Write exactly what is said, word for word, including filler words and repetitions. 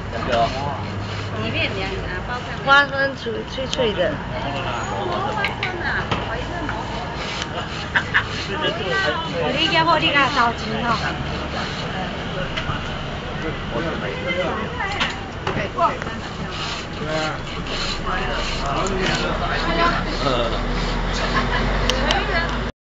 那个。 里面凉啊，包上。 花生脆脆脆的。 哦，花生啊，花生哦。 我你家好，你家烧钱哦。 对啊。